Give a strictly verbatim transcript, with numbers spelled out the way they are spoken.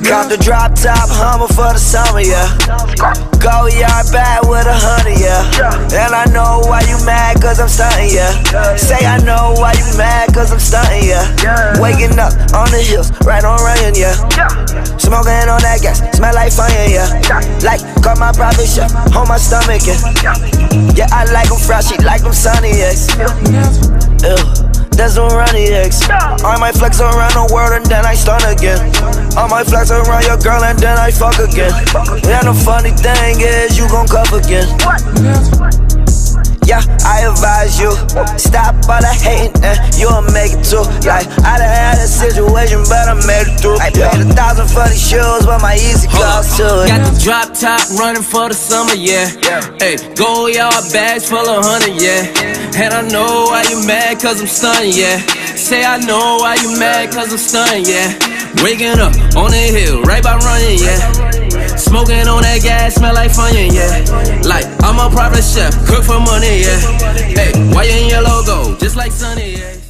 Got the drop top Hummer for the summer, yeah. Go yard bad with a hundred, yeah. And I know why you mad, cause I'm stunting, yeah. Say I know why you mad, cause I'm stunting, yeah. Waking up on the hills, right on running, yeah. Smoking on that gas, smell like fire, yeah. Like, caught my private chef on my stomach, yeah. Yeah, I like them fresh, she like them sunny, yeah. Ew. There's no runny eggs. I might flex around the world and then I stun again. I might flex around your girl and then I fuck again. And the funny thing is you gon' cuff again. Yeah, I advise you, stop all the hating and you'll make it too. Like, I done had a situation but I made it through. I paid a thousand for these shoes but my easy cost too. Got the drop top running for the summer, yeah. Hey, go yard bags full of honey, yeah. And I know why you mad, cause I'm stunning, yeah. Say I know why you mad, cause I'm stunning, yeah. Waking up on the hill, right by running, yeah. Smoking on that gas, smell like fun, yeah. Like, I'm a private chef, cook for money, yeah. Hey, white and yellow gold, just like Sunny, yeah.